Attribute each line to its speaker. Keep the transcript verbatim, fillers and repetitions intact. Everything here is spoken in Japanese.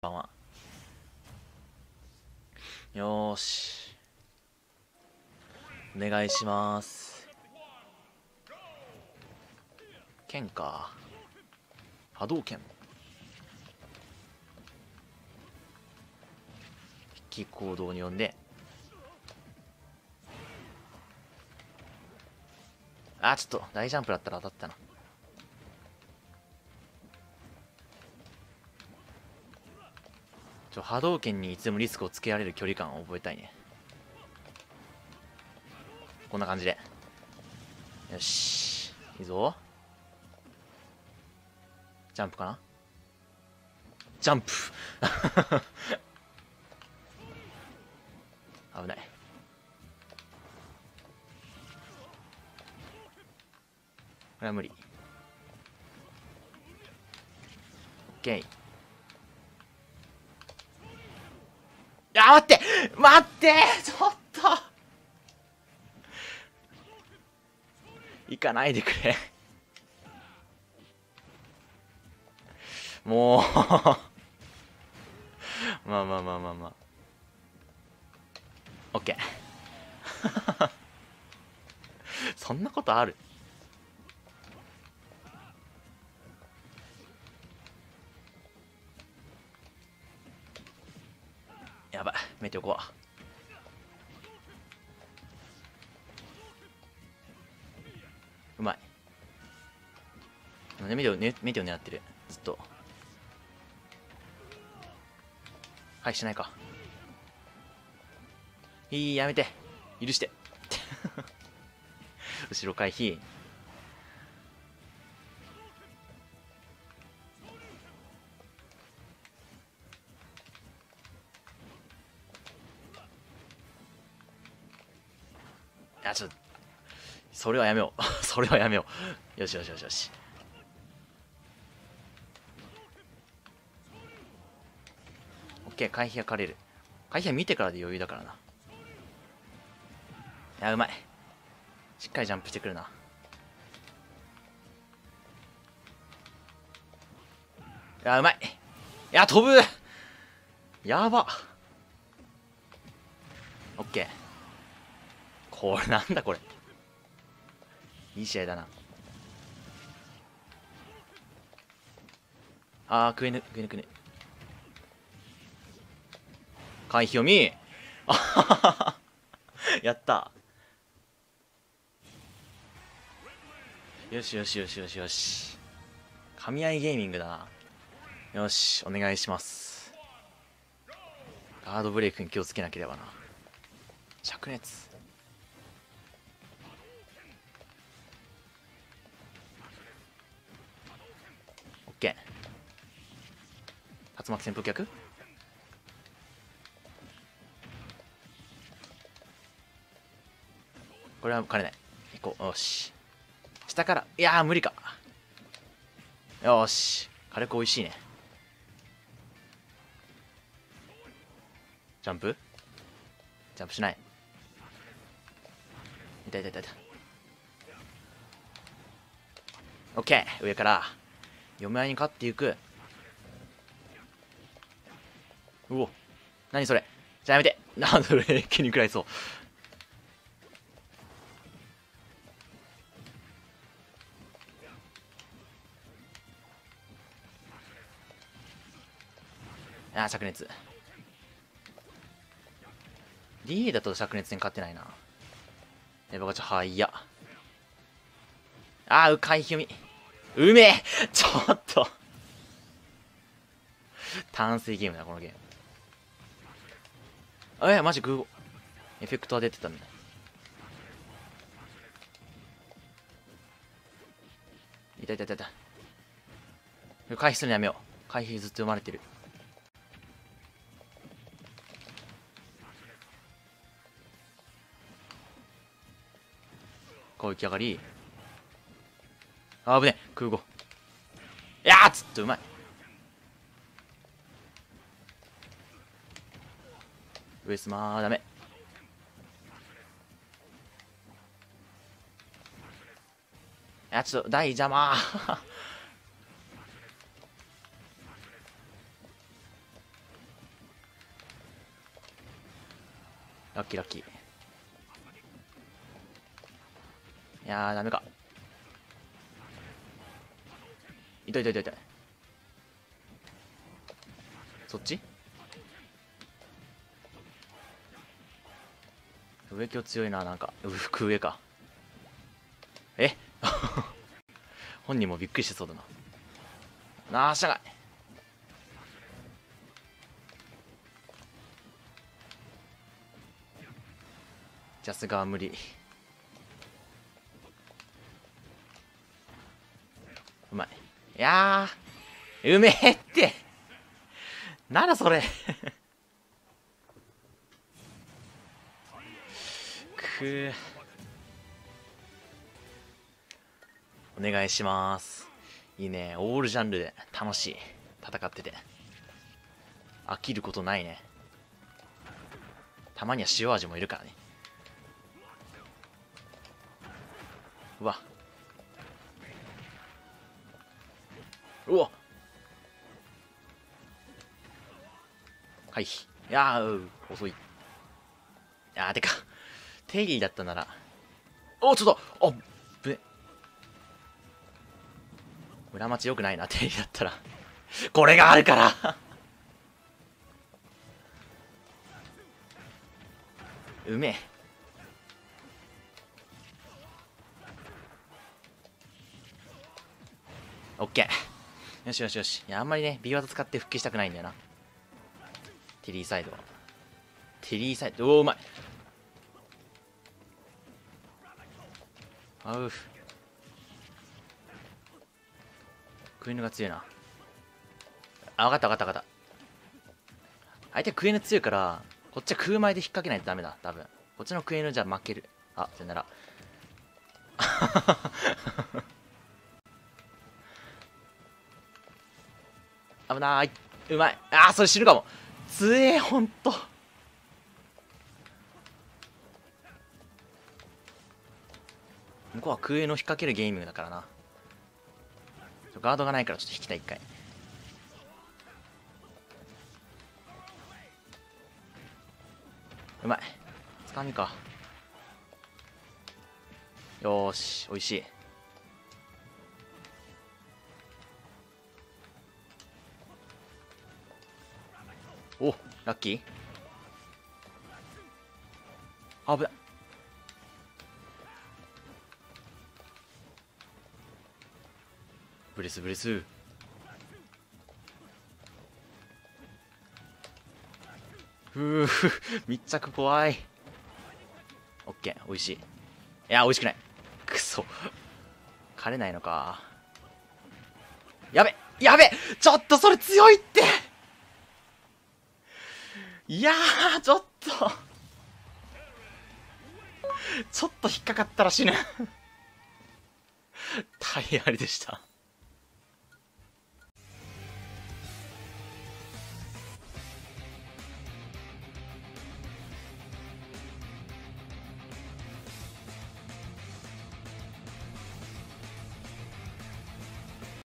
Speaker 1: ばんは。よーし。お願いします。剣か。波動拳。引き行動に呼んで。あ、ちょっと大ジャンプだったら当たったな。ちょ波動拳にいつでもリスクをつけられる距離感を覚えたいね。こんな感じで。よし、いいぞ。ジャンプかな。ジャンプ危ない。これは無理。オッケー。いや待って待ってちょっと行かないでくれもうまあまあまあまあまあオッケーそんなことある。やばい、メテオ怖。うまい。メテオ、ね、メテオ狙ってるずっと。はい、しないか。いい、やめて許して後ろ回避。いやちょっとそれはやめようそれはやめよう。よしよしよしよし。オッケー、回避がかれる。回避は見てからで余裕だからな。いやうまい。しっかりジャンプしてくるな。いやうまい。いや飛ぶ。やば。オッケー。これなんだこれ。いい試合だな。あー食いぬ食いぬくね。回避読み。あはははやった。よしよしよしよしよし。神合いゲーミングだな。よしお願いします。ガードブレイクに気をつけなければな。灼熱。オッケー。竜巻旋風脚。これは枯れない。行こう。よし。下から。いやー無理か。よし。火力おいしいね。ジャンプジャンプしない。いたいたいたいた。オッケー。上から嫁合いに勝っていく。うお何それ。じゃあやめて。なんだそれ一気に食らいそう。ああ灼熱。 ディーエー だと灼熱に勝ってないな。エヴァガチャはいや。ああうかいひみうめえちょっと単性ゲームだこのゲーム。えマジグーゴエフェクトは出てたんだ。いたいたいたいた。回避するのやめよう。回避ずっと生まれてる。攻撃上がり。あぶねえ空語。いやーつっとうまい。上スマーダメ。いやちょっと大邪魔ラッキーラッキー。いやーダメか。痛い痛い痛い痛い。そっち上今日強いな。なんかう服上か。え本人もびっくりしてそうだな。なあしゃがい。ジャスが無理。うまい。いやーうめえってなんだそれくー。お願いします。いいね。オールジャンルで楽しい。戦ってて飽きることないね。たまには塩味もいるからね。うわうわはい。いやー遅い。いやーてかテイリーだったなら。おちょっとあっぶ裏町よくないな。テイリーだったらこれがあるからうめえ。オッケー。よしよしよし。いやあんまりね B 技使って復帰したくないんだよな。テリーサイドテリーサイドおおうまい。あうクエヌが強いな。あ分かった分かった分かった。相手クエヌ強いからこっちは空前で引っ掛けないとダメだ多分。こっちのクエヌじゃ負ける。あさよなら危ない。うまい。あーそれ死ぬかも。つえーほんと。向こうは空への引っ掛けるゲームだからな。ガードがないからちょっと引きたい一回。うまい。つかみか。よーしおいしい。おラッキー。危ない。ブレスブレス。ふう密着怖い。オッケーおいしい。いやおいしくない。くそ枯れないのか。やべやべちょっとそれ強いって。いやーちょっとちょっと引っかかったら死ぬ体当たりでした。